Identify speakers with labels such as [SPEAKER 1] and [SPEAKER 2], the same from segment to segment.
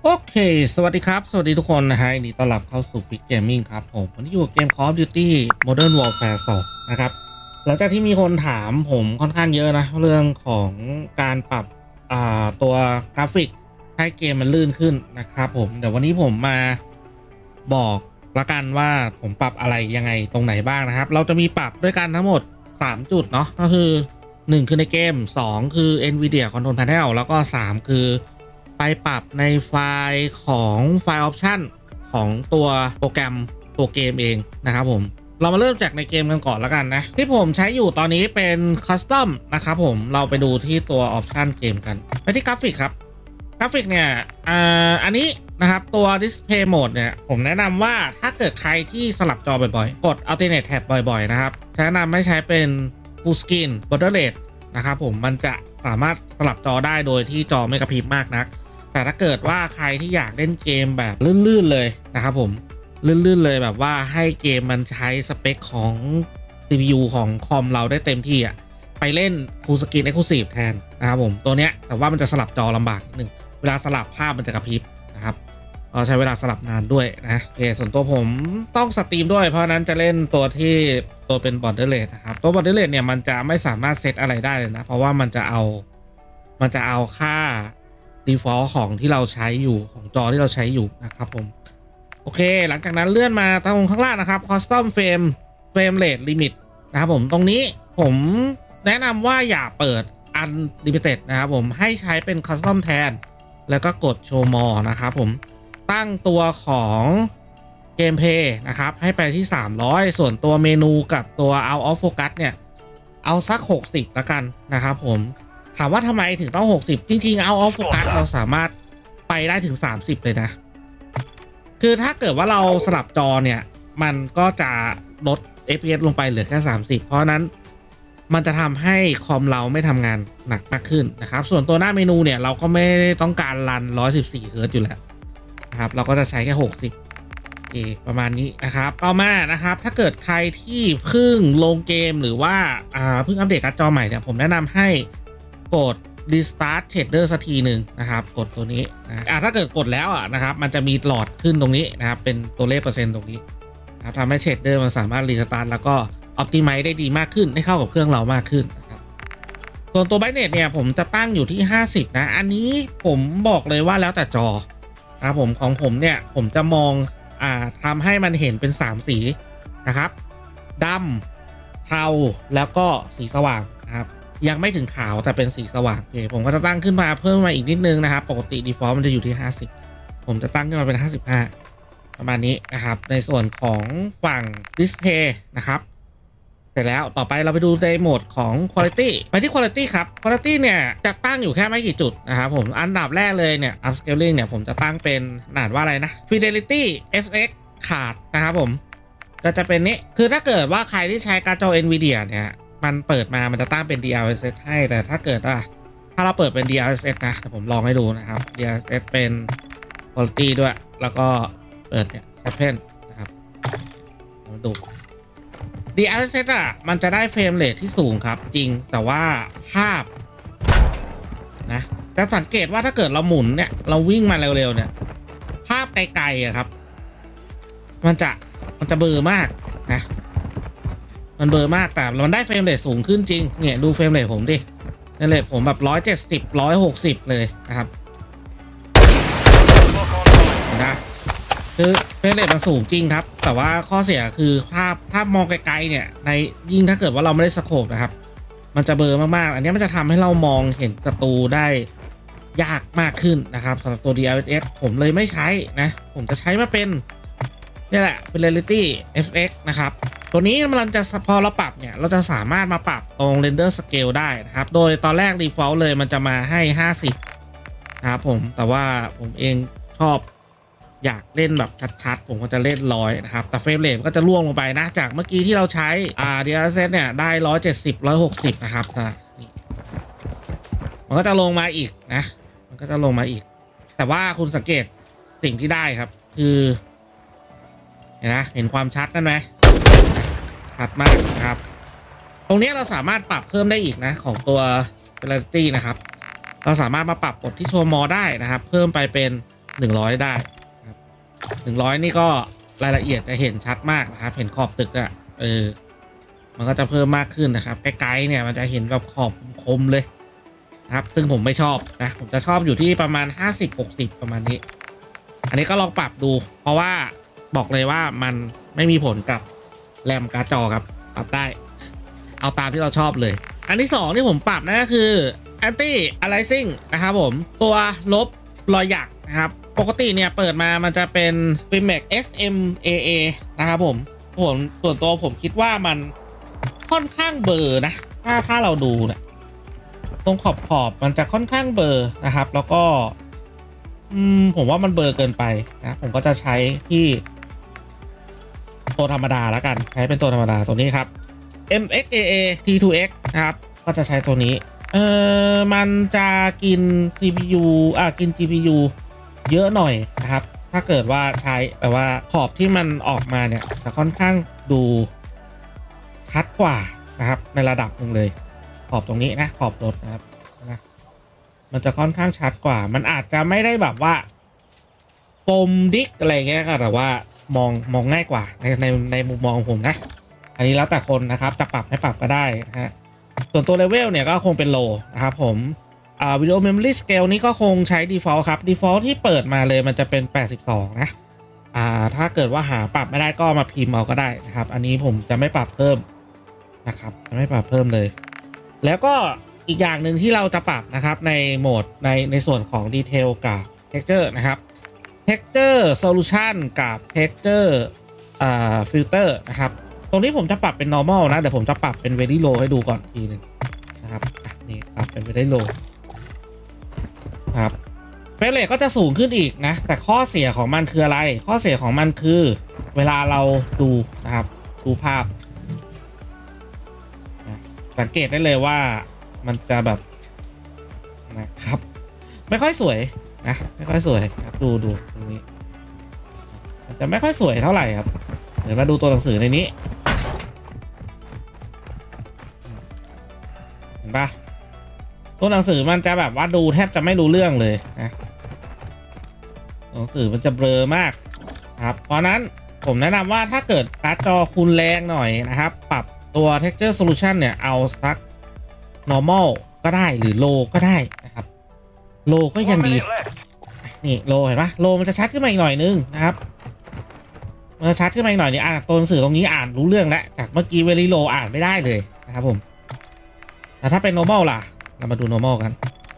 [SPEAKER 1] โอเคสวัสดีครับสวัสดีทุกคนนะฮะยินดีต้อนรับเข้าสู่ฟิกเกมมิ่งครับผมวันนี้อยู่กับเกม Call of Duty Modern Warfare 2นะครับหลังจากที่มีคนถามผมค่อนข้างเยอะนะเรื่องของการปรับตัวกราฟิกให้เกมมันลื่นขึ้นนะครับผมเดี๋ยววันนี้ผมมาบอกละกันว่าผมปรับอะไรยังไงตรงไหนบ้างนะครับเราจะมีปรับด้วยกันทั้งหมด3จุดเนาะก็คือ1คือในเกม2คือ Nvidia Control Panel แล้วก็3คือไปปรับในไฟล์ของไฟล์ออปชันของตัวโปรแกรมตัวเกมเองนะครับผมเรามาเริ่มจากในเกมกันก่อนแล้วกันนะที่ผมใช้อยู่ตอนนี้เป็นคัสตอมนะครับผมเราไปดูที่ตัวออปชันเกมกันไปที่กราฟิกครับกราฟิกเนี่ยอันนี้นะครับตัว Display Mode เนี่ยผมแนะนำว่าถ้าเกิดใครที่สลับจอบ่อยๆกด Alternate Tab บ่อยๆนะครับแนะนำไม่ใช้เป็น Full Screen Border Rate นะครับผมมันจะสามารถสลับจอได้โดยที่จอไม่กระพริบมากนักแต่ถ้าเกิดว่าใครที่อยากเล่นเกมแบบลื่นๆเลยนะครับผมลื่นๆเลยแบบว่าให้เกมมันใช้สเปคของ CPU ของคอมเราได้เต็มที่อ่ะไปเล่น Full Screen Exclusive แทนนะครับผมตัวเนี้ยแต่ว่ามันจะสลับจอลำบากนิดนึงเวลาสลับภาพมันจะกระพริบนะครับใช้เวลาสลับนานด้วยนะโอเคส่วนตัวผมต้องสตรีมด้วยเพราะนั้นจะเล่นตัวที่ตัวเป็น Border Rate นะครับตัว Border Rate เนี่ยมันจะไม่สามารถเซตอะไรได้เลยนะเพราะว่ามันจะเอาค่าdefault ของที่เราใช้อยู่ของจอที่เราใช้อยู่นะครับผมโอเคหลังจากนั้นเลื่อนมาตรงข้างล่างนะครับ custom frame rate limit นะครับผมตรงนี้ผมแนะนำว่าอย่าเปิด unlimited นะครับผมให้ใช้เป็น custom แทนแล้วก็กด show more นะครับผมตั้งตัวของเกมเพย์นะครับให้ไปที่300ส่วนตัวเมนูกับตัว out of focus เนี่ยเอาสัก60แล้วกันนะครับผมถามว่าทำไมถึงต้อง60จริงๆ out of focus เราสามารถไปได้ถึง30เลยนะคือถ้าเกิดว่าเราสลับจอเนี่ยมันก็จะลด FPS ลงไปเหลือแค่30เพราะนั้นมันจะทำให้คอมเราไม่ทำงานหนักมากขึ้นนะครับส่วนตัวหน้าเมนูเนี่ยเราก็ไม่ต้องการรัน114 เฮิร์ตซ์อยู่แล้วนะครับเราก็จะใช้แค่60ประมาณนี้นะครับต่อมานะครับถ้าเกิดใครที่เพิ่งลงเกมหรือว่าเพิ่งอัปเดตการ์ดจอใหม่เนี่ยผมแนะนำให้กด Restart Shader สักทีหนึ่งนะครับกดตัวนี้นะถ้าเกิดกดแล้วนะครับมันจะมีหลอดขึ้นตรงนี้นะครับเป็นตัวเลขเปอร์เซ็นต์ตรงนี้นะครับทำให้ Shader มันสามารถ Restart แล้วก็ Optimize ได้ดีมากขึ้นให้เข้ากับเครื่องเรามากขึ้นนะครับส่วนตัว Brightness เนี่ยผมจะตั้งอยู่ที่50นะอันนี้ผมบอกเลยว่าแล้วแต่จอนะครับผมของผมเนี่ยผมจะมองทำให้มันเห็นเป็น3สีนะครับดำเทาแล้วก็สีสว่างนะครับยังไม่ถึงขาวแต่เป็นสีสว่างโอเคผมก็จะตั้งขึ้นมาเพิ่มมาอีกนิดนึงนะครับปกติ default มันจะอยู่ที่50ผมจะตั้งขึ้นมาเป็น55ประมาณนี้นะครับในส่วนของฝั่ง display นะครับเสร็จแล้วต่อไปเราไปดูในโหมดของ quality ไปที่ quality ครับ quality เนี่ยจะตั้งอยู่แค่ไม่กี่จุดนะครับผมอันดับแรกเลยเนี่ย upscaling เนี่ยผมจะตั้งเป็นอ่านว่าอะไรนะ fidelity fx ขาดนะครับผมก็จะเป็นนี้คือถ้าเกิดว่าใครที่ใช้การ์ดจอ Nvidia เนี่ยมันเปิดมามันจะตั้งเป็น DLSS ให้แต่ถ้าเกิดถ้าเราเปิดเป็น DLSS นะผมลองให้ดูนะครับ DLSS เป็น quality ด้วยแล้วก็เปิดเนี่ย Happen นะครับมาดู DLSS มันจะได้เฟรมเรทที่สูงครับจริงแต่ว่าภาพนะจะสังเกตว่าถ้าเกิดเราหมุนเนี่ยเราวิ่งมาเร็วๆเนี่ยภาพไกลๆครับมันจะเบลอมากนะมันเบลอมากแต่มันได้เฟรมเรทสูงขึ้นจริงเนี่ยดูเฟรมเรทผมดิเฟรมเรทผมแบบ170 160เลยนะครับนะคือเฟรมเรทมันสูงจริงครับแต่ว่าข้อเสียคือภาพมองไกลๆเนี่ยในยิ่งถ้าเกิดว่าเราไม่ได้สโคปนะครับมันจะเบลอมากๆอันนี้มันจะทำให้เรามองเห็นศัตรูได้ยากมากขึ้นนะครับสำหรับตัว DLSS ผมเลยไม่ใช้นะผมจะใช้มาเป็นนี่แหละ Fidelity FX นะครับตัวนี้มันจะพอเราปรับเนี่ยเราจะสามารถมาปรับตรง Render Scale ได้นะครับโดยตอนแรก Default เลยมันจะมาให้50นะครับผมแต่ว่าผมเองชอบอยากเล่นแบบชัดๆผมก็จะเล่น100นะครับแต่เฟรมเรทก็จะล่วงลงไปนะจากเมื่อกี้ที่เราใช้DLSS เนี่ยได้170 160นะครับนี่มันก็จะลงมาอีกนะมันก็จะลงมาอีกแต่ว่าคุณสังเกตสิ่งที่ได้ครับคือเห็นความชัดนั่นไหมชัดมากนะครับตรงนี้เราสามารถปรับเพิ่มได้อีกนะของตัว Fidelity นะครับเราสามารถมาปรับกดที่โชว์มอได้นะครับเพิ่มไปเป็น 100ได้ครับ100นี่ก็รายละเอียดจะเห็นชัดมากนะครับเห็นขอบตึกอะมันก็จะเพิ่มมากขึ้นนะครับใกล้ๆเนี่ยมันจะเห็นแบบขอบคมเลยนะครับซึ่งผมไม่ชอบนะผมจะชอบอยู่ที่ประมาณ50-60ประมาณนี้อันนี้ก็ลองปรับดูเพราะว่าบอกเลยว่ามันไม่มีผลกับแรมการ์ดจอครับปรับได้เอาตามที่เราชอบเลยอันที่2ที่ผมปรับนั่นก็คือ anti aliasing นะครับผมตัวลบรอยหยักนะครับปกติเนี่ยเปิดมามันจะเป็น Filmex SMAA นะครับผมส่วนตัวผมคิดว่ามันค่อนข้างเบลอนะถ้าเราดูนะตรงขอบมันจะค่อนข้างเบลอนะครับแล้วก็ผมว่ามันเบลอเกินไปนะผมก็จะใช้ที่ตัวธรรมดาแล้วกันใช้เป็นตัวธรรมดาตัวนี้ครับ MXAA T2X นะครับก็จะใช้ตัวนี้มันจะกิน CPU กิน GPU เยอะหน่อยนะครับถ้าเกิดว่าใช้แต่ว่าขอบที่มันออกมาเนี่ยจะค่อนข้างดูชัดกว่านะครับในระดับหนึ่งเลยขอบตรงนี้นะขอบรถนะครับนะมันจะค่อนข้างชัดกว่ามันอาจจะไม่ได้แบบว่ากลมดิ๊กอะไรเงี้ยแต่ว่ามองง่ายกว่าในมุมมองผมนะอันนี้แล้วแต่คนนะครับจะปรับไม่ปรับก็ได้นะฮะส่วนตัวเลเวลเนี่ยก็คงเป็นโลนะครับผมวิดีโอเมมโมรี่สเกลนี้ก็คงใช้ default ครับ default ที่เปิดมาเลยมันจะเป็น82นะถ้าเกิดว่าหาปรับไม่ได้ก็มาพิมพ์เอาก็ได้นะครับอันนี้ผมจะไม่ปรับเพิ่มนะครับจะไม่ปรับเพิ่มเลยแล้วก็อีกอย่างหนึ่งที่เราจะปรับนะครับในโหมดในส่วนของ detail กับ texture นะครับ texture solution กับ texture filter นะครับตรงนี้ผมจะปรับเป็น normal นะเดี๋ยวผมจะปรับเป็น very low ให้ดูก่อนทีหนึ่งนะครับนี่ปรับเป็น very low ครับเฟรมเรทก็จะสูงขึ้นอีกนะแต่ข้อเสียของมันคืออะไรข้อเสียของมันคือเวลาเราดูนะครับดูภาพสังเกตได้เลยว่ามันจะแบบนะครับไม่ค่อยสวยนะไม่ค่อยสวยครับดูตรงนี้มันจะไม่ค่อยสวยเท่าไหร่ครับเดี๋ยวมาดูตัวหนังสือในนี้เห็นปะตัวหนังสือมันจะแบบว่าดูแทบจะไม่รู้เรื่องเลยนะหนังสือมันจะเบลอมากครับเพราะนั้นผมแนะนำว่าถ้าเกิดการ์ดจอคุณแรงหน่อยนะครับปรับตัว texture solution เนี่ยเอาสัก normal ก็ได้หรือ low ก็ได้นะครับ low ก็ยังดีนี่ low เห็นปะ low มันจะชัดขึ้นมาอีกหน่อยนึงนะครับมันจะชัดขึ้นมาอีกหน่อยนี่ตัวหนังสือตรงนี้อ่านรู้เรื่องแล้วจากเมื่อกี้ very low อ่านไม่ได้เลยนะครับผมแต่ถ้าเป็น normal ล่ะเรามาดู normal กัน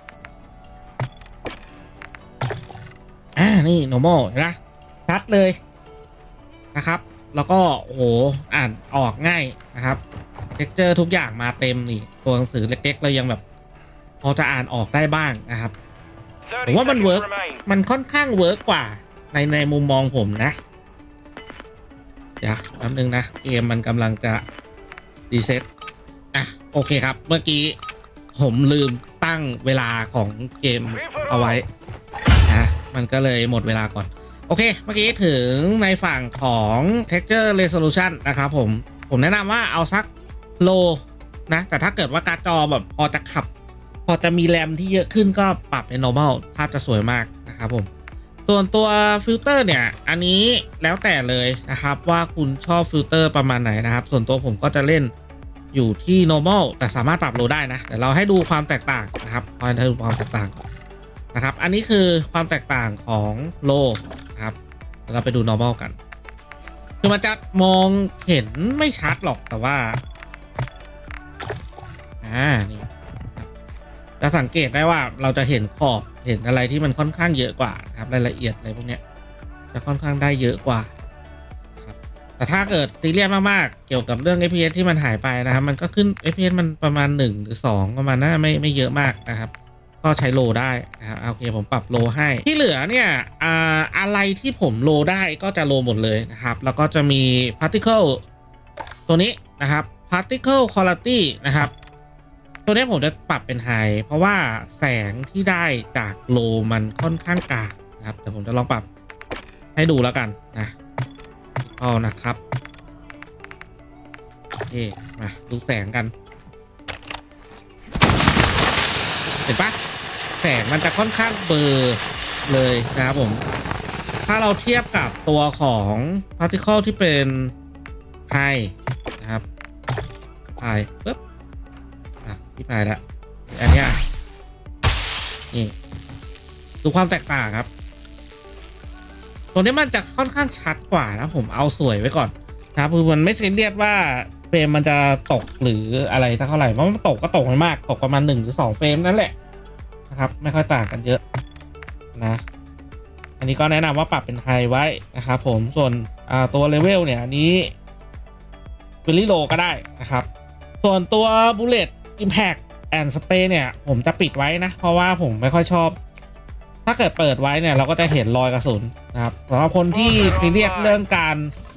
[SPEAKER 1] นี่ normal เห็นปะชัดเลยนะครับแล้วก็โอ้โหอ่านออกง่ายนะครับเท็กเจอร์ทุกอย่างมาเต็มนี่ตัวหนังสือเล็กๆเรายังแบบพอจะอ่านออกได้บ้างนะครับผมว่ามันเวิร์กมันค่อนข้างเวิร์กกว่าในมุมมองผมนะเดี๋ยวแป๊บนึงนะเกมมันกำลังจะรีเซ็ตโอเคครับเมื่อกี้ผมลืมตั้งเวลาของเกมเอาไว้นะมันก็เลยหมดเวลาก่อนโอเคเมื่อกี้ถึงในฝั่งของ texture resolution นะครับผมแนะนำว่าเอาสัก low นะแต่ถ้าเกิดว่าการ์ดจอแบบพอจะมีแรมที่เยอะขึ้นก็ปรับเป็น normal ภาพจะสวยมากนะครับผมส่วนตัวฟิลเตอร์เนี่ยอันนี้แล้วแต่เลยนะครับว่าคุณชอบฟิลเตอร์ประมาณไหนนะครับส่วนตัวผมก็จะเล่นอยู่ที่ normal แต่สามารถปรับ low ได้นะแต่เราให้ดูความแตกต่างนะครับให้ดูความแตกต่างนะครับอันนี้คือความแตกต่างของ low ครับเราไปดู normal กันคือมันจะมองเห็นไม่ชัดหรอกแต่ว่านี่จะสังเกตได้ว่าเราจะเห็นขอบเห็นอะไรที่มันค่อนข้างเยอะกว่าครับรายละเอียดอะไรพวกนี้จะค่อนข้างได้เยอะกว่าครับแต่ถ้าเกิดซีเรียสมากๆเกี่ยวกับเรื่อง FPS ที่มันหายไปนะครับมันก็ขึ้น FPS มันประมาณ1หรือ2ประมาณนั้นไม่เยอะมากนะครับก็ใช้โลได้นะครับโอเคผมปรับโลให้ที่เหลือเนี่ยอะไรที่ผมโลได้ก็จะโลหมดเลยนะครับแล้วก็จะมี particle ตัวนี้นะครับ particle quality นะครับตัวนี้ผมจะปรับเป็น high เพราะว่าแสงที่ได้จากโลมันค่อนข้างกากนะครับเดี๋ยวผมจะลองปรับให้ดูแล้วกันนะเอานะครับโอเคมาดูแสงกันเห็นปะแสงมันจะค่อนข้างเบลอเลยนะครับผมถ้าเราเทียบกับตัวของ particle ที่เป็นไฮนะครับไฮปึ๊บที่ไฮละอันนี้นี่ดูความแตกต่างครับตัวนี้มันจะค่อนข้างชัดกว่านะผมเอาสวยไว้ก่อนนะครับคือมันไม่ซีเรียสว่าเฟรมมันจะตกหรืออะไรเท่าไหร่เพราะมันตกก็ตกไม่มากตกประมาณ1 หรือ 2เฟรมนั่นแหละนะครับไม่ค่อยต่างกันเยอะนะอันนี้ก็แนะนำว่าปรับเป็นไฮไว้นะครับผมส่วนตัวเลเวลเนี่ยอันนี้ฟิลลี่โลก็ได้นะครับส่วนตัว Bullet Impact and Spray เนี่ยผมจะปิดไว้นะเพราะว่าผมไม่ค่อยชอบถ้าเกิดเปิดไว้เนี่ยเราก็จะเห็นรอยกระสุนนะครับสำหรับคนที่ซีเรียสเรื่องการ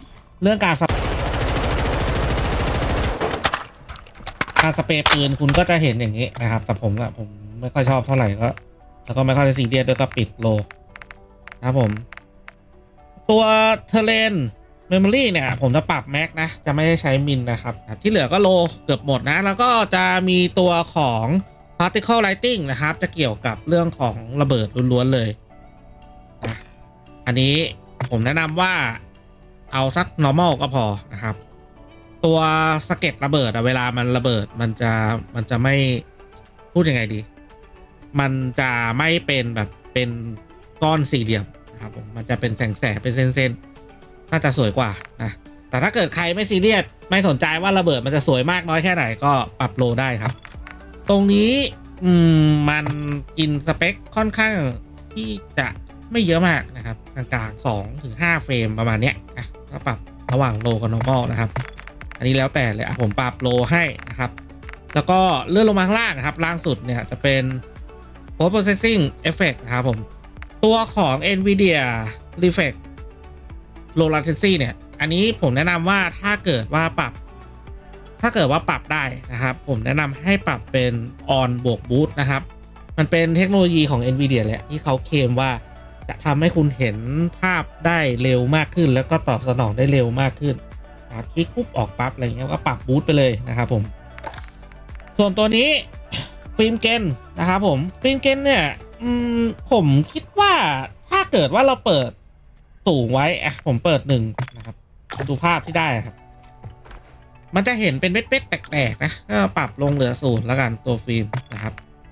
[SPEAKER 1] สเปรย์ปืนคุณก็จะเห็นอย่างนี้นะครับแต่ผมไม่ค่อยชอบเท่าไหร่ก็แล้วก็ไม่ค่อยซีเรียสด้วยก็ปิดโลนะครับผมตัวเทเลนเมมโมรี่เนี่ยผมจะปรับแม็กนะจะไม่ได้ใช้มินนะครับที่เหลือก็โลเกือบหมดนะแล้วก็จะมีตัวของ particle lighting นะครับจะเกี่ยวกับเรื่องของระเบิดล้วนๆเลยนะอันนี้ผมแนะนำว่าเอาสัก normal ก็พอนะครับตัวสะเก็ดระเบิดเวลามันระเบิดมันจะไม่พูดยังไงดีมันจะไม่เป็นแบบเป็นก้อนสี่เหลี่ยมนะครับผมมันจะเป็นแสงเป็นเส้นๆน่าจะสวยกว่านะแต่ถ้าเกิดใครไม่ซีเรียสไม่สนใจว่าระเบิดมันจะสวยมากน้อยแค่ไหนก็ปรับโลได้ครับตรงนี้มันกินสเปคค่อนข้างที่จะไม่เยอะมากนะครับกลางๆ2 ถึง 5เฟรมประมาณเนี้ยนะก็ปรับระหว่างโลกับ normal นะครับอันนี้แล้วแต่เลยผมปรับโลให้นะครับแล้วก็เลื่อนลงมาข้างล่างครับล่างสุดเนี่ยจะเป็น post processing effect นะครับผมตัวของ Nvidia Reflex Low Latency เนี่ยอันนี้ผมแนะนำว่าถ้าเกิดว่าปรับได้นะครับผมแนะนำให้ปรับเป็น on บวก boost นะครับมันเป็นเทคโนโลยีของ Nvidia แหละที่เขาเคลมว่าจะทำให้คุณเห็นภาพได้เร็วมากขึ้นแล้วก็ตอบสนองได้เร็วมากขึ้นคลิกปุ๊บออกปั๊บอะไรเงี้ยก็ปรับบูสต์ไปเลยนะครับผมส่วนตัวนี้ฟิล์มเกนนะครับผมฟิล์มเกนเนี่ยผมคิดว่าถ้าเกิดว่าเราเปิดสูงไว้ผมเปิด1นะครับดูภาพที่ได้ครับมันจะเห็นเป็นเม็ดๆแตกๆนะก็ปรับลงเหลือ0แล้วกันตัวฟิล์มนะครับ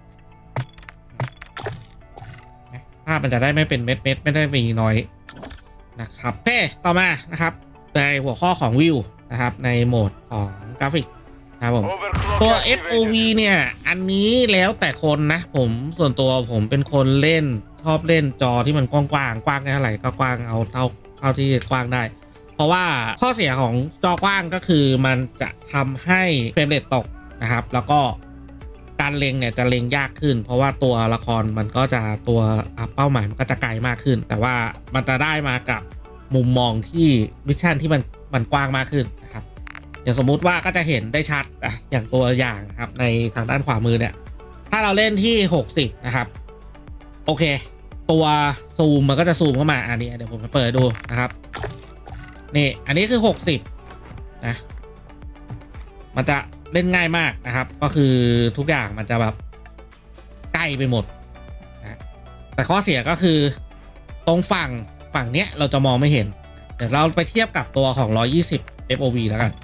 [SPEAKER 1] ภาพมันจะได้ไม่เป็นเม็ดไม่ได้มีน้อยนะครับโอเคต่อมานะครับในหัวข้อของวิวนะครับในโหมดของกราฟิกนะครับผมตัว FOV เนี่ยอันนี้แล้วแต่คนนะผมส่วนตัวผมเป็นคนชอบเล่นจอที่มันกว้างแค่เท่าไหร่ก็กว้างเอาเท่าที่กว้างได้เพราะว่าข้อเสียของจอกว้างก็คือมันจะทำให้เฟรมเรทตกนะครับแล้วก็การเล็งเนี่ยจะเล็งยากขึ้นเพราะว่าตัวละครมันก็จะตัวเป้าหมายมันก็จะไกลมากขึ้นแต่ว่ามันจะได้มากับมุมมองที่วิชั่นที่มันกว้างมากขึ้นนะครับอย่างสมมุติว่าก็จะเห็นได้ชัดอย่างตัวอย่างครับในทางด้านขวามือเนี่ยถ้าเราเล่นที่60นะครับโอเคตัวซูมมันก็จะซูมเข้ามาอันนี้เดี๋ยวผมจะเปิดดูนะครับนี่อันนี้คือ60นะมันจะเล่นง่ายมากนะครับก็คือทุกอย่างมันจะแบบใกล้ไปหมดนะแต่ข้อเสียก็คือตรงฝั่งเนี้ยเราจะมองไม่เห็นเดี๋ยวเราไปเทียบกับตัวของ120 FOV แล้วกัน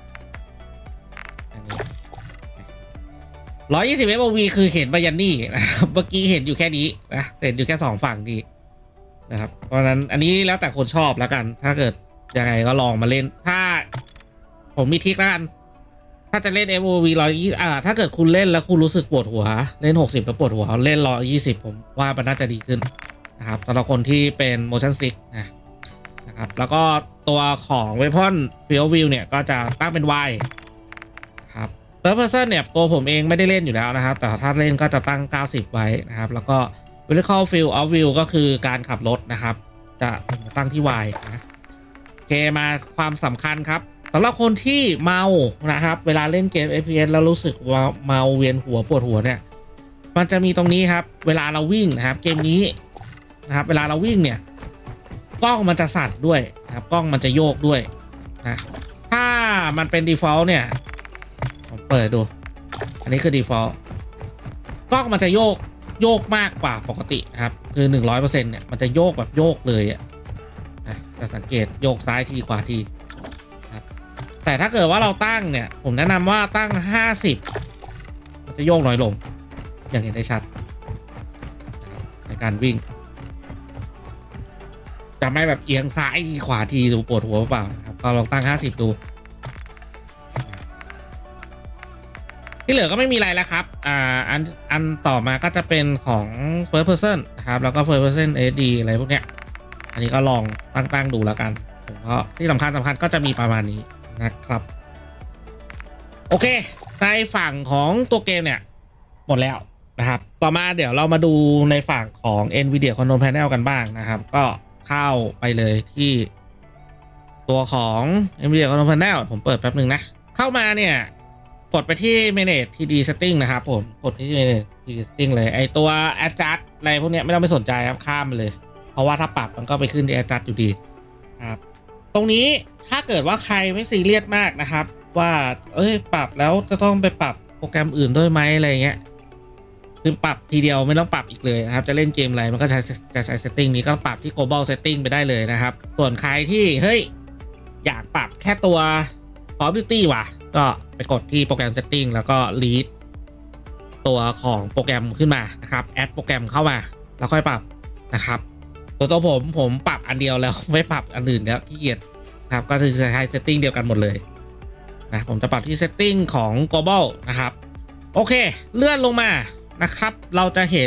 [SPEAKER 1] 120 FOV คือเห็นบายันนี่นะครับเมื่อกี้เห็นอยู่แค่นี้นะเห็นอยู่แค่2ฝั่งนี้นะครับเพราะฉะนั้นอันนี้แล้วแต่คนชอบแล้วกันถ้าเกิดยังไงก็ลองมาเล่นถ้าผมมีทริคแล้วกันถ้าจะเล่น FOV 120ถ้าเกิดคุณเล่นแล้วคุณรู้สึกปวดหัวเล่น60แล้วปวดหัวเล่น120ผมว่ามันน่าจะดีขึ้นนะครับสำหรับคนที่เป็น motion sick นะครับแล้วก็ตัวของ weapon field view เนี่ยก็จะตั้งเป็น Y ครับ third person เนี่ยตัวผมเองไม่ได้เล่นอยู่แล้วนะครับแต่ถ้าเล่นก็จะตั้ง90ไว้นะครับแล้วก็ vertical field of view ก็คือการขับรถนะครับจะตั้งที่ Y นะโอเคมาความสำคัญครับสำหรับคนที่เมานะครับเวลาเล่นเกม FPS แล้วรู้สึกว่าเมาเวียนหัวปวดหัวเนี่ยมันจะมีตรงนี้ครับเวลาเราวิ่งนะครับเกมนี้นะครับเวลาเราวิ่งเนี่ยกล้องมันจะสั่นด้วยนะครับกล้องมันจะโยกด้วยนะถ้ามันเป็น default เนี่ยผมเปิดดูอันนี้คือ default กล้องมันจะโยกโยกมากกว่าปกตินะครับคือ 100% เนี่ยมันจะโยกแบบโยกเลยอ่ะจะสังเกตโยกซ้ายทีขวาทีครับแต่ถ้าเกิดว่าเราตั้งเนี่ยผมแนะนำว่าตั้ง50มันจะโยกน้อยลงอย่างเห็นได้ชัดในการวิ่งจะไม่แบบเอียงซ้ายทีขวาทีดูปวดหัวเปล่าครับก็ลองตั้ง50ดูที่เหลือก็ไม่มีอะไรแล้วครับอันต่อมาก็จะเป็นของ first person นะครับแล้วก็ first person SD อะไรพวกเนี้ยอันนี้ก็ลองตั้งดูแล้วกันผมก็ที่สำคัญก็จะมีประมาณนี้นะครับโอเคในฝั่งของตัวเกมเนี่ยหมดแล้วนะครับต่อมาเดี๋ยวเรามาดูในฝั่งของ NVIDIA Control Panel กันบ้างนะครับก็เข้าไปเลยที่ตัวของ NVIDIA Control Panel ผมเปิดแป๊บนึงนะเข้ามาเนี่ยกดไปที่ Manage TD Setting นะครับผมกดที่ Manage TD Setting เลยไอตัว Adjust อะไรพวกนี้ไม่ต้องไปสนใจครับข้ามไปเลยเพราะว่าถ้าปรับมันก็ไปขึ้นที่ Adjust อยู่ดีครับตรงนี้ถ้าเกิดว่าใครไม่ซีเรียสมากนะครับว่าปรับแล้วจะต้องไปปรับโปรแกรมอื่นด้วยไหมอะไรเงี้ยคือปรับทีเดียวไม่ต้องปรับอีกเลยนะครับจะเล่นเกมอะไรมันก็จะใช้ setting นี้ก็ปรับที่ global setting ไปได้เลยนะครับส่วนใครที่อยากปรับแค่ตัว Call of Duty ว่ะก็ไปกดที่โปรแกรม setting แล้วก็ lead ตัวของโปรแกรมขึ้นมานะครับแอดโปรแกรมเข้ามาแล้วค่อยปรับนะครับตัวผมปรับอันเดียวแล้วไม่ปรับอันอื่นแล้วขี้เกียจครับก็คือใช้ setting เดียวกันหมดเลยนะผมจะปรับที่ setting ของ global นะครับโอเคเลื่อนลงมานะครับเราจะเห็น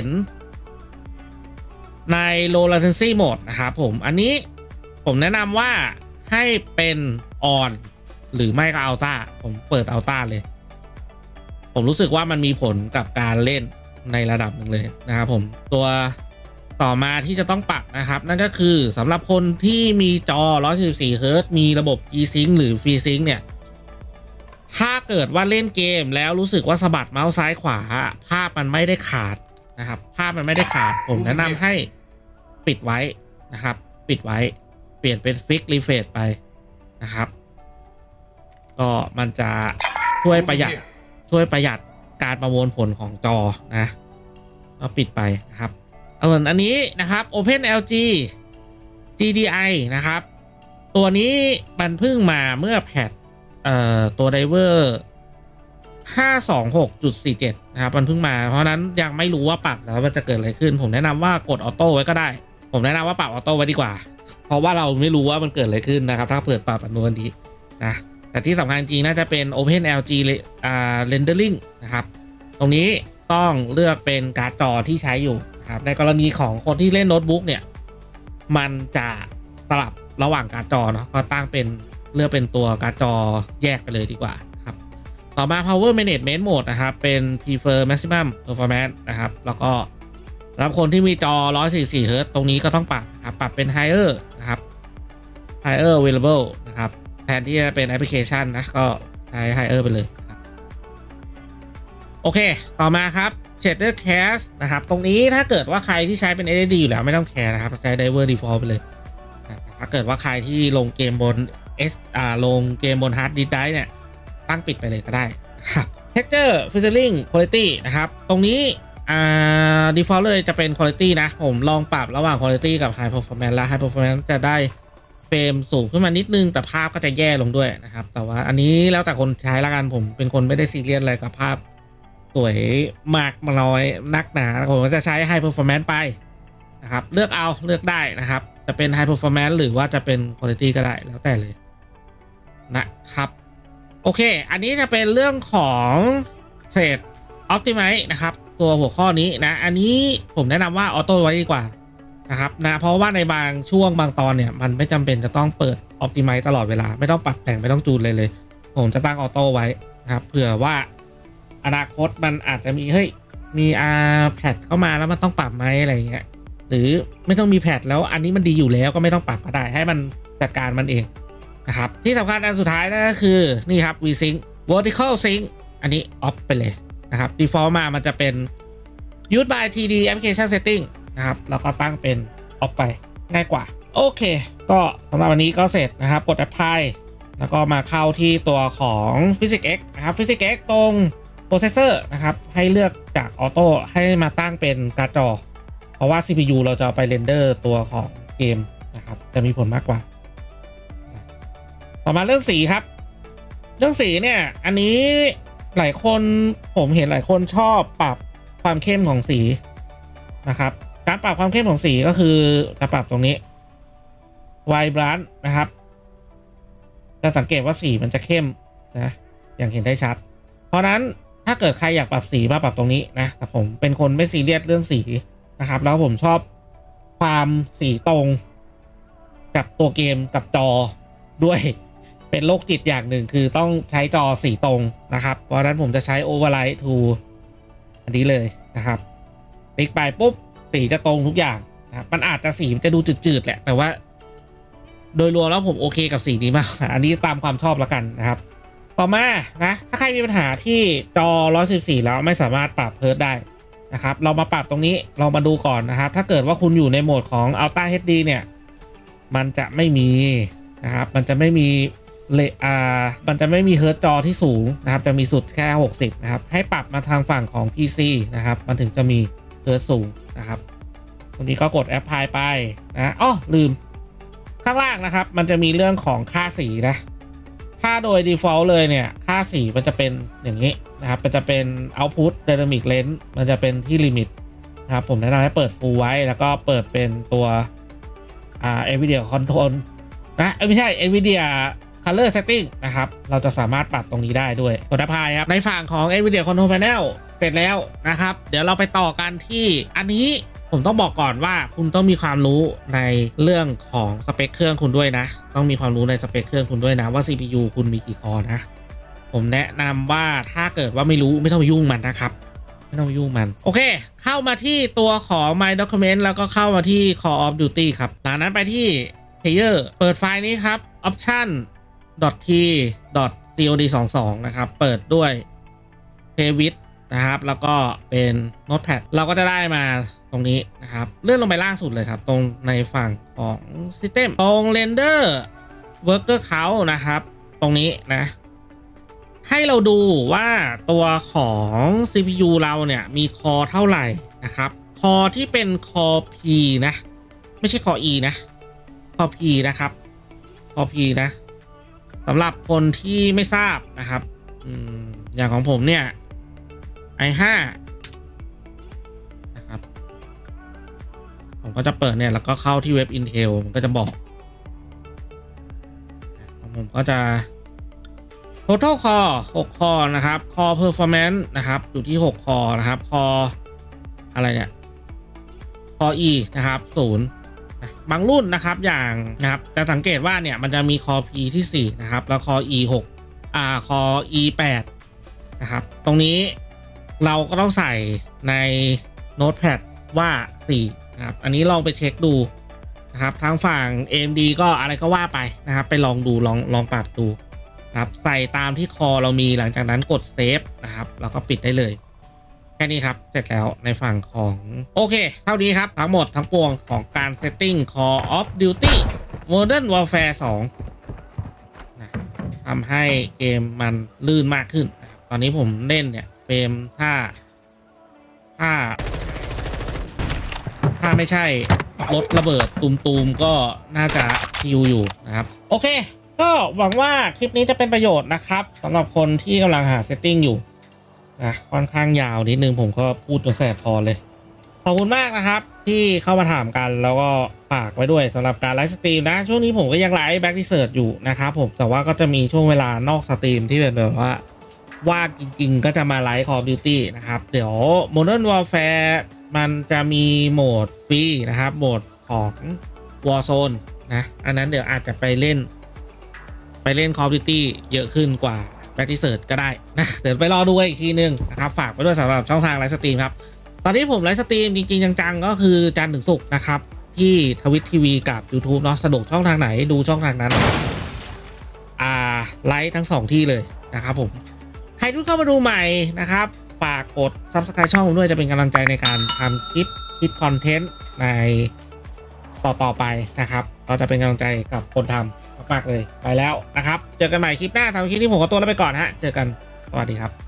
[SPEAKER 1] ใน low latency mode นะครับผมอันนี้ผมแนะนำว่าให้เป็น on หรือไม่ก็ alta ผมเปิด alta เลยผมรู้สึกว่ามันมีผลกับการเล่นในระดับหนึ่งเลยนะครับผมตัวต่อมาที่จะต้องปรับนะครับนั่นก็คือสำหรับคนที่มีจอ 144 Hz มีระบบ G-Sync หรือ FreeSync เนี่ยถ้าเกิดว่าเล่นเกมแล้วรู้สึกว่าสะบัดเมาส์ซ้ายขวาภาพมันไม่ได้ขาดนะครับภาพมันไม่ได้ขาดผมแนะนำให้ปิดไว้นะครับปิดไว้เปลี่ยนเป็น Fix Refresh ไปนะครับก็มันจะช่วยประหยัดการประมวลผลของจอนะก็ปิดไปนะครับอันนี้นะครับ OpenLG GDI นะครับตัวนี้มันเพิ่งมาเมื่อแพทตัวไดเวอร์ 526.47 นะครับมันเพิ่งมาเพราะนั้นยังไม่รู้ว่าปรับแล้วมันจะเกิดอะไรขึ้นผมแนะนำว่ากดออโต้ไว้ก็ได้ผมแนะนำว่าปรับออโต้ไว้ดีกว่าเพราะว่าเราไม่รู้ว่ามันเกิดอะไรขึ้นนะครับถ้าเปิดปรับอันนู้นนี้นะแต่ที่สำคัญจริงน่าจะเป็น OpenLG Rendering นะครับตรงนี้ต้องเลือกเป็นการ์ดจอที่ใช้อยู่ครับในกรณีของคนที่เล่นโน้ตบุ๊กเนี่ยมันจะสลับระหว่างการ์ดจอเนาะก็ตั้งเป็นเลือกเป็นตัวการ์ดจอแยกไปเลยดีกว่าครับต่อมา Power Management Mode นะครับเป็น Prefer Maximum Performance นะครับแล้วก็สำหรับคนที่มีจอ 144 Hz ตรงนี้ก็ต้องปรับเป็น Higher นะครับ Higher Available นะครับแทนที่จะเป็นแอปพลิเคชันนะก็ใช้ Higher ไปเลยครับโอเคต่อมาครับ Shader Cast นะครับตรงนี้ถ้าเกิดว่าใครที่ใช้เป็น SSD อยู่แล้วไม่ต้องแคร์นะครับใช้ Driver Default ไปเลยถ้าเกิดว่าใครที่ลงเกมบนลงเกมบน Hard Disk Drive เนี่ยตั้งปิดไปเลยก็ได้ครับ Texture Filtering Quality นะครับตรงนี้default เลยจะเป็น Quality นะผมลองปรับระหว่าง Quality กับ High Performance และ High Performance จะได้เฟรมสูงขึ้นมานิดนึงแต่ภาพก็จะแย่ลงด้วยนะครับแต่ว่าอันนี้แล้วแต่คนใช้ละกันผมเป็นคนไม่ได้ซีเรียสอะไรกับภาพสวยมากมาน้อยนักหนาผมก็จะใช้ High Performance ไปนะครับเลือกได้นะครับจะเป็น High Performance หรือว่าจะเป็น Quality ก็ได้แล้วแต่เลยนะครับโอเคอันนี้จะเป็นเรื่องของ Trade Optimize นะครับตัวหัวข้อนี้นะอันนี้ผมแนะนำว่าออโต้ไว้ดีกว่านะครับนะเพราะว่าในบางช่วงบางตอนเนี่ยมันไม่จำเป็นจะต้องเปิด Optimize ตลอดเวลาไม่ต้องปรับแต่งไม่ต้องจูนเลยผมจะตั้งออโต้ไว้นะครับเผื่อว่าอนาคตมันอาจจะมีแพทเข้ามาแล้วมันต้องปรับไหมอะไรเงี้ยหรือไม่ต้องมีแพทแล้วอันนี้มันดีอยู่แล้วก็ไม่ต้องปรับก็ได้ให้มันจัดการมันเองนะครับที่สำคัญอันสุดท้ายนั่นก็คือนี่ครับ VSync Vertical Sync อันนี้ออฟไปเลยนะครับ Default มามันจะเป็น Use by TD Application Setting นะครับแล้วก็ตั้งเป็นออฟไปง่ายกว่าโอเคก็สำหรับวันนี้ก็เสร็จนะครับกด Apply แล้วก็มาเข้าที่ตัวของ PhysicX นะครับ PhysicX ตรงโปรเซสเซอร์นะครับให้เลือกจากออโต้ให้มาตั้งเป็นการ์ดจอเพราะว่า CPU เราจะเอาไปเรนเดอร์ตัวของเกมนะครับจะมีผลมากกว่าต่อมาเรื่องสีครับเรื่องสีเนี่ยอันนี้หลายคนผมเห็นหลายคนชอบปรับความเข้มของสีนะครับการปรับความเข้มของสีก็คือจะปรับตรงนี้ Vibrant นะครับจะสังเกตว่าสีมันจะเข้มนะอย่างเห็นได้ชัดเพราะนั้นถ้าเกิดใครอยากปรับสีมาปรับตรงนี้นะแต่ผมเป็นคนไม่ซีเรียสเรื่องสีนะครับแล้วผมชอบความสีตรงกับตัวเกมกับจอด้วยเป็นโรคจิตอย่างหนึ่งคือต้องใช้จอสีตรงนะครับเพราะฉะนั้นผมจะใช้ Override to อันนี้เลยนะครับคลิกไปปุ๊บสีจะตรงทุกอย่างนะครับมันอาจจะสีมันจะดูจืดๆแหละแต่ว่าโดยรวมแล้วผมโอเคกับสีนี้มากอันนี้ตามความชอบแล้วกันนะครับต่อมานะถ้าใครมีปัญหาที่จอ114แล้วไม่สามารถปรับเพิร์ทได้นะครับเรามาปรับตรงนี้เรามาดูก่อนนะครับถ้าเกิดว่าคุณอยู่ในโหมดของ Ultra HD เนี่ยมันจะไม่มีนะครับมันจะไม่มีมันจะไม่มีเฮิร์ตจอที่สูงนะครับจะมีสุดแค่60นะครับให้ปรับมาทางฝั่งของ PC นะครับมันถึงจะมีเฮิร์ตสูงนะครับตรงนี้ก็กดแอปพลายไปนะอ๋อลืมข้างล่างนะครับมันจะมีเรื่องของค่าสีนะถ้าโดย default เลยเนี่ยค่าสีมันจะเป็นอย่างนี้นะครับมันจะเป็น output dynamic range มันจะเป็นที่ลิมิตนะครับผมแนะนำให้เปิด full ไว้แล้วก็เปิดเป็นตัวNVIDIA control นะไม่ใช่ NVIDIA color setting นะครับเราจะสามารถปรับตรงนี้ได้ด้วยกดแอปพลายครับในฝั่งของ NVIDIA control panel เสร็จแล้วนะครับเดี๋ยวเราไปต่อกันที่อันนี้ผมต้องบอกก่อนว่าคุณต้องมีความรู้ในเรื่องของสเปคเครื่องคุณด้วยนะต้องมีความรู้ในสเปคเครื่องคุณด้วยนะว่า CPU คุณมีกี่คอร์นะผมแนะนำว่าถ้าเกิดว่าไม่รู้ไม่ต้องไปยุ่งมันนะครับไม่ต้องไปยุ่งมันโอเคเข้ามาที่ตัวของ My Document แล้วก็เข้ามาที่ Call of Duty ครับหลังนั้นไปที่ Player เปิดไฟล์นี้ครับ option .t .cod22 นะครับเปิดด้วย Playwith นะครับแล้วก็เป็น Notepad เราก็จะได้มาตรงนี้นะครับเลื่อนลงไปล่างสุดเลยครับตรงในฝั่งของ System ตรง Render Worker Count นะครับตรงนี้นะให้เราดูว่าตัวของ CPU เราเนี่ยมีคอเท่าไหร่นะครับคอที่เป็นคอ P นะไม่ใช่คอ E นะคอ P นะครับคอ P นะสำหรับคนที่ไม่ทราบนะครับอย่างของผมเนี่ย i5 นะครับผมก็จะเปิดเนี่ยแล้วก็เข้าที่เว็บ Intel มันก็จะบอกของผมก็จะ Total Core 6 คอนะครับ Core Performance นะครับอยู่ที่6 คอนะครับ Core อะไรเนี่ย Core E นะครับ0บางรุ่นนะครับอย่างนะครับจะสังเกตว่าเนี่ยมันจะมี Core P ที่4นะครับแล้ว Core E 6 Core E 8นะครับตรงนี้เราก็ต้องใส่ใน Notepad ว่า4นะครับอันนี้ลองไปเช็คดูนะครับทางฝั่ง AMD ก็อะไรก็ว่าไปนะครับไปลองดูลองปรับดูครับใส่ตามที่คอเรามีหลังจากนั้นกดเซฟนะครับแล้วก็ปิดได้เลยแค่นี้ครับเสร็จแล้วในฝั่งของโอเคเท่านี้ครับทั้งหมดทั้งปวงของการเซตติ้ง Call of Duty Modern Warfare 2นะทำให้เกมมันลื่นมากขึ้นตอนนี้ผมเล่นเนี่ยเฟรมถ้าไม่ใช่รถระเบิดตูมก็น่าจะชิวอยู่นะครับโอเคก็หวังว่าคลิปนี้จะเป็นประโยชน์นะครับสำหรับคนที่กำลังหาเซตติ้งอยู่นะค่อนข้างยาวนิดนึงผมก็พูดจนแสบคอเลยขอบคุณมากนะครับที่เข้ามาถามกันแล้วก็ฝากไว้ด้วยสำหรับการไลฟ์สตรีมนะช่วงนี้ผมก็ยังไลฟ์แบ็กรีเสิร์ชอยู่นะครับผมแต่ว่าก็จะมีช่วงเวลานอกสตรีมที่เป็นแบบว่าว่างจริงๆก็จะมาไลฟ์ Call of Duty นะครับเดี๋ยว Modern Warfare มันจะมีโหมดฟรีนะครับโหมดของ Warzone นะอันนั้นเดี๋ยวอาจจะไปเล่น Call of Duty เยอะขึ้นกว่าแบ็กรีเสิร์ชก็ได้นะเดี๋ยวไปรอดูอีกทีนึงนะครับฝากไว้ด้วยสำหรับช่องทางไลฟ์สตรีมครับตอนนี้ผมไลฟ์สตรีมจริงๆจังๆก็คือจันทร์ถึงศุกร์นะครับที่Twitch TVกับ YouTube เนาะสะดวกช่องทางไหนดูช่องทางนั้นไลฟ์ทั้ง2ที่เลยนะครับผมใครที่เข้ามาดูใหม่นะครับฝากกด Subscribe ช่องผมด้วยจะเป็นกำลังใจในการทำคลิปคิดคอนเทนต์ในต่อไปนะครับก็จะเป็นกำลังใจกับคนทำมากๆเลยไปแล้วนะครับเจอกันใหม่คลิปหน้าทำคลิปที่ผมก็ตัวแล้วไปก่อนฮะเจอกันสวัสดีครับ